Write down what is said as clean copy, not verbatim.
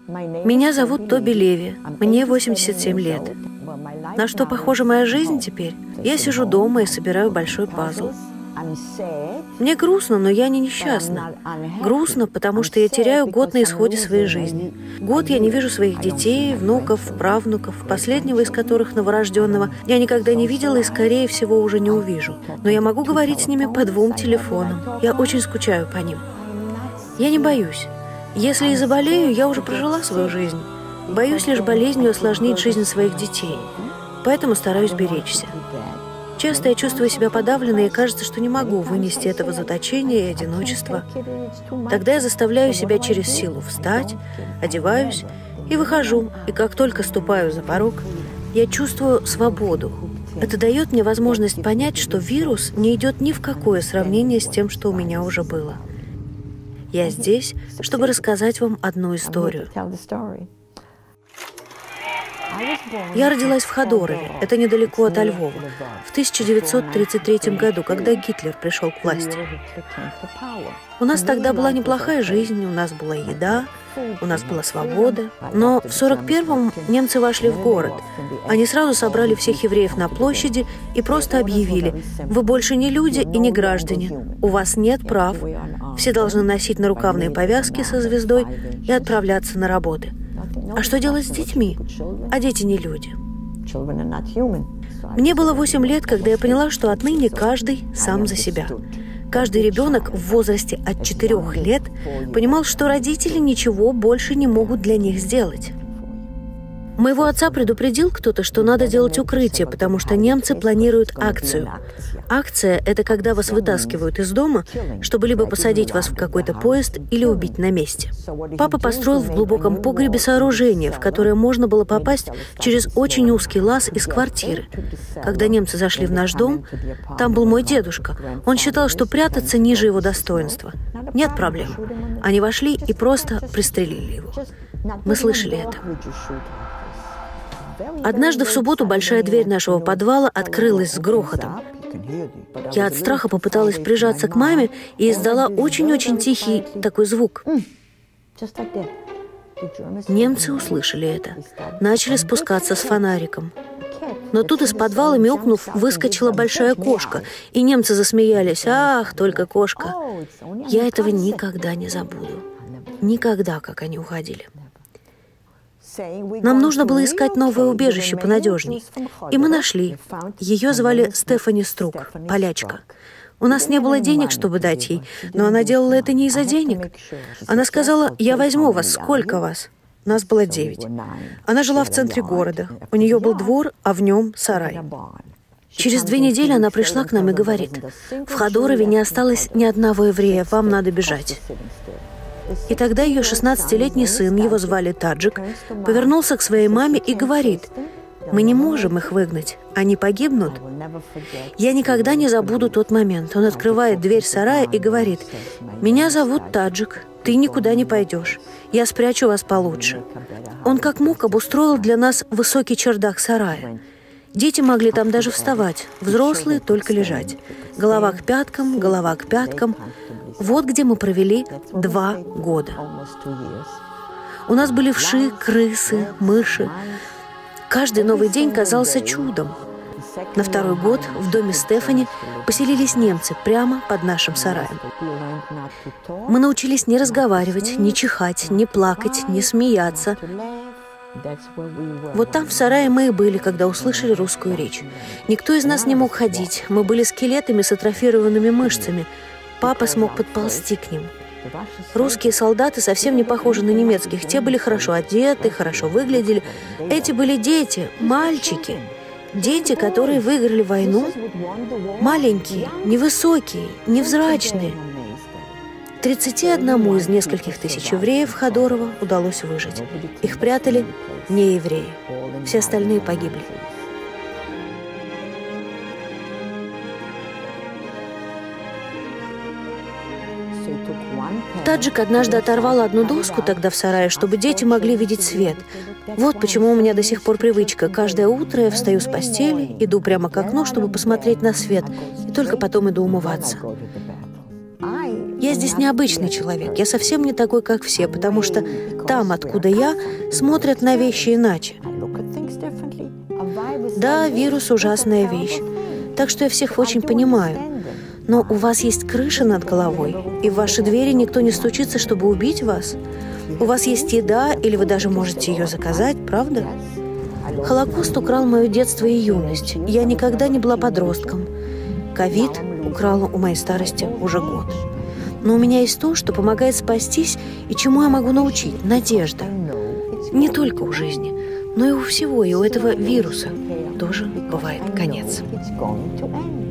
Меня зовут Тоби Леви, мне 87 лет. На что похожа моя жизнь теперь? Я сижу дома и собираю большой пазл. Мне грустно, но я не несчастна. Грустно, потому что я теряю год на исходе своей жизни. Год я не вижу своих детей, внуков, правнуков, последнего из которых, новорожденного, я никогда не видела и, скорее всего, уже не увижу. Но я могу говорить с ними по 2 телефонам. Я очень скучаю по ним. Я не боюсь. Если и заболею, я уже прожила свою жизнь. Боюсь лишь болезнью осложнить жизнь своих детей. Поэтому стараюсь беречься. Часто я чувствую себя подавленной и кажется, что не могу вынести этого заточения и одиночества. Тогда я заставляю себя через силу встать, одеваюсь и выхожу. И как только ступаю за порог, я чувствую свободу. Это дает мне возможность понять, что вирус не идет ни в какое сравнение с тем, что у меня уже было. Я здесь, чтобы рассказать вам одну историю. Я родилась в Ходорове, это недалеко от Львова, в 1933 году, когда Гитлер пришел к власти. У нас тогда была неплохая жизнь, у нас была еда, у нас была свобода. Но в 1941-м немцы вошли в город. Они сразу собрали всех евреев на площади и просто объявили: вы больше не люди и не граждане, у вас нет прав, все должны носить нарукавные повязки со звездой и отправляться на работы. А что делать с детьми? А дети не люди. Мне было 8 лет, когда я поняла, что отныне каждый сам за себя. Каждый ребенок в возрасте от 4 лет понимал, что родители ничего больше не могут для них сделать. Моего отца предупредил кто-то, что надо делать укрытие, потому что немцы планируют акцию. Акция – это когда вас вытаскивают из дома, чтобы либо посадить вас в какой-то поезд или убить на месте. Папа построил в глубоком погребе сооружение, в которое можно было попасть через очень узкий лаз из квартиры. Когда немцы зашли в наш дом, там был мой дедушка. Он считал, что прятаться ниже его достоинства. Нет проблем. Они вошли и просто пристрелили его. Мы слышали это. Однажды в субботу большая дверь нашего подвала открылась с грохотом. Я от страха попыталась прижаться к маме и издала очень-очень тихий такой звук. Немцы услышали это. Начали спускаться с фонариком. Но тут из подвала, мяукнув, выскочила большая кошка, и немцы засмеялись. Ах, только кошка! Я этого никогда не забуду. Никогда, как они уходили. Нам нужно было искать новое убежище понадежней. И мы нашли. Ее звали Стефани Струк, полячка. У нас не было денег, чтобы дать ей, но она делала это не из-за денег. Она сказала: я возьму вас, сколько вас? Нас было 9. Она жила в центре города. У нее был двор, а в нем сарай. Через 2 недели она пришла к нам и говорит: в Ходорове не осталось ни одного еврея, вам надо бежать. И тогда ее 16-летний сын, его звали Таджик, повернулся к своей маме и говорит: мы не можем их выгнать, они погибнут. Я никогда не забуду тот момент. Он открывает дверь сарая и говорит: меня зовут Таджик, ты никуда не пойдешь, я спрячу вас получше. Он как мог обустроил для нас высокий чердак сарая. Дети могли там даже вставать, взрослые только лежать. Голова к пяткам, голова к пяткам. Вот где мы провели 2 года. У нас были вши, крысы, мыши. Каждый новый день казался чудом. На 2-й год в доме Стефани поселились немцы прямо под нашим сараем. Мы научились не разговаривать, не чихать, не плакать, не смеяться. Вот там в сарае мы и были, когда услышали русскую речь. Никто из нас не мог ходить. Мы были скелетами с атрофированными мышцами. Папа смог подползти к ним. Русские солдаты совсем не похожи на немецких. Те были хорошо одеты, хорошо выглядели. Эти были дети, мальчики. Дети, которые выиграли войну. Маленькие, невысокие, невзрачные. 31 из нескольких тысяч евреев Ходорова удалось выжить. Их прятали не евреи. Все остальные погибли. Таджик однажды оторвал одну доску тогда в сарае, чтобы дети могли видеть свет. Вот почему у меня до сих пор привычка. Каждое утро я встаю с постели, иду прямо к окну, чтобы посмотреть на свет, и только потом иду умываться. Я здесь необычный человек, я совсем не такой, как все, потому что там, откуда я, смотрят на вещи иначе. Да, вирус – ужасная вещь, так что я всех очень понимаю. Но у вас есть крыша над головой, и в ваши двери никто не стучится, чтобы убить вас. У вас есть еда, или вы даже можете ее заказать, правда? Холокост украл мое детство и юность. Я никогда не была подростком. Ковид украл у моей старости уже год. Но у меня есть то, что помогает спастись, и чему я могу научить – надежда. Не только у жизни, но и у всего, и у этого вируса тоже бывает конец.